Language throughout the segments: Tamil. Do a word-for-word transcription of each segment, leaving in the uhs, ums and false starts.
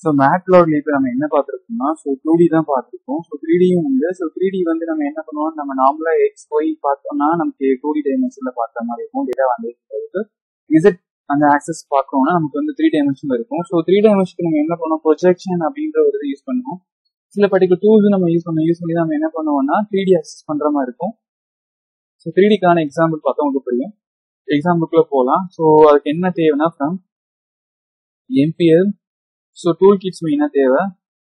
ஸோ மேட்ப்ளாட்ல இப்போ நம்ம என்ன பார்த்துருக்கோம்னா, ஸோ டூ டி தான் பார்த்துருக்கோம். ஸோ த்ரீ டியும் உண்டு. ஸோ த்ரீ டி வந்து நம்ம என்ன பண்ணுவோம், நம்ம நார்மலாக எக்ஸ் ஒய் பார்த்தோம்னா நமக்கு டூ டி டைமென்ஷனில் பார்த்த மாதிரி இருக்கும். டேட்டா வந்து இசட் அந்த ஆக்சஸ் பார்க்கணும்னா நமக்கு வந்து த்ரீ டைமென்ஷனில் இருக்கும். ஸோ த்ரீ டைமென்ஷனுக்கு நம்ம என்ன பண்ணுவோம், ப்ரொஜெக்ஷன் அப்படின்ற ஒரு இது யூஸ் பண்ணுவோம். சில பர்டிகுலர் டூல்ஸ் நம்ம யூஸ் பண்ண யூஸ் பண்ணி நம்ம என்ன பண்ணுவோம்னா த்ரீ டி ஆக்சஸ் பண்ணுற மாதிரி இருக்கும். ஸோ த்ரீ டிக்கான எக்ஸாம்பிள் பார்த்தா உங்களுக்கு புரியும். எக்ஸாம்பிளுக்குள்ள போகலாம். ஸோ அதுக்கு என்ன தேவைன்னா from MPL so tool kits மெயினாக தேவை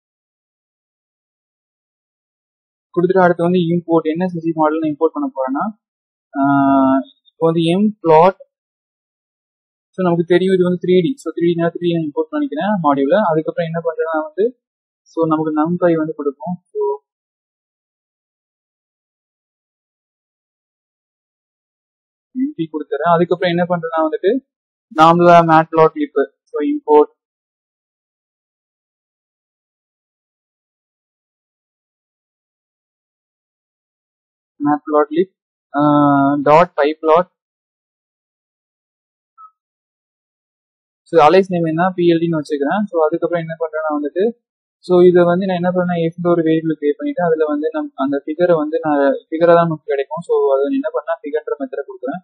கொடுத்துட்டு அடுத்து வந்து இம்போர்ட் என்ன சிசி மாடல் இம்போர்ட் பண்ண போறேன்னா இப்போ வந்து எம் பிளாட் ஸோ நமக்கு தெரியும் இது வந்து three D so three D three import பண்ணிக்கிறேன் மாடியூல. அதுக்கப்புறம் என்ன பண்ணுறேன்னா வந்து ஸோ நமக்கு நம்பை வந்து கொடுப்போம். ஸோ எம்பி கொடுத்துறேன். அதுக்கப்புறம் என்ன பண்றேன்னா வந்துட்டு நார்மலா matplotlib so import matplotlib dot pyplot so alias name என்ன பிஎல்டின்னு வச்சுக்கிறேன். ஸோ அதுக்கப்புறம் என்ன பண்றேன்னா வந்துட்டு ஸோ இதை வந்து நான் என்ன பண்ணேன் எஃப்ல ஒரு வேரியபிள் கிரியேட் பண்ணிட்டு அதுல வந்து நம் அந்த ஃபிகரை வந்து நான் ஃபிகரை தான் நமக்கு கிடைக்கும். ஸோ அதை என்ன பண்ணா ஃபிகர்ன்ற மெத்தடை கொடுக்குறேன்.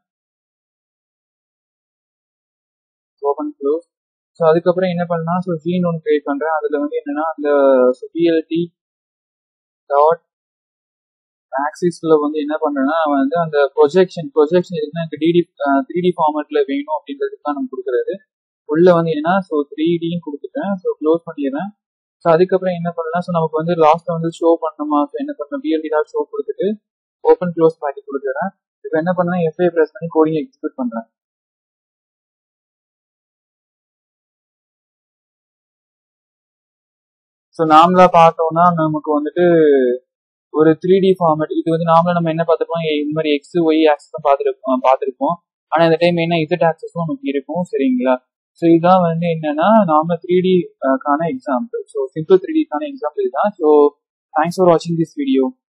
Open close. ஸோ அதுக்கப்புறம் என்ன பண்ணா ஸோ ஜீன் ஒன்று கிரியேட் பண்றேன். அதுல வந்து என்னன்னா அந்த பிஎல்டி டாட் ஆக்சிஸ்ல வந்து என்ன பண்றேன்னா வந்து அந்த ப்ரொஜெக்ஷன் ப்ரொஜெக்ஷன் இருக்குன்னா எனக்கு டிடி த்ரீ டி ஃபார்மேட்ல வேணும் அப்படின்றதுக்கு தான் நம்ம கொடுக்குறது. உள்ள வந்து என்னன்னா ஸோ த்ரீ டியும் கொடுத்துட்டேன். ஸோ க்ளோஸ் பண்ணிடுறேன். ஸோ அதுக்கப்புறம் என்ன பண்ணலாம் ஸோ நமக்கு வந்து லாஸ்ட்ல வந்து ஷோ பண்ணணுமா ஸோ என்ன பண்ணணும் பிஎல்டி டாட் ஷோ கொடுத்துட்டு ஓப்பன் க்ளோஸ் பாக்கி கொடுத்துறேன். இப்போ என்ன பண்ணா எஃப்ஐ ப்ரெஸ் பண்ணி கோடிங் எக்ஸிக்யூட் பண்றேன். ஸோ நார்மலா பார்த்தோம்னா நமக்கு வந்துட்டு ஒரு த்ரீ டி ஃபார்மேட் இது வந்து நார்மலா நம்ம என்ன பார்த்துருப்போம் இந்த மாதிரி எக்ஸ் ஒய் ஆக்சஸ் பார்த்துருப்போம் பார்த்துருப்போம் ஆனால் இந்த டைம் என்ன இசட் ஆக்சஸும் நமக்கு இருக்கும். சரிங்களா? ஸோ இதுதான் வந்து என்னன்னா நார்மல் த்ரீ டி கான எக்ஸாம்பிள். ஸோ சிம்பிள் த்ரீ டிக்கான எக்ஸாம்பிள் இதுதான். ஸோ தேங்க்ஸ் ஃபார் வாட்சிங் திஸ் வீடியோ.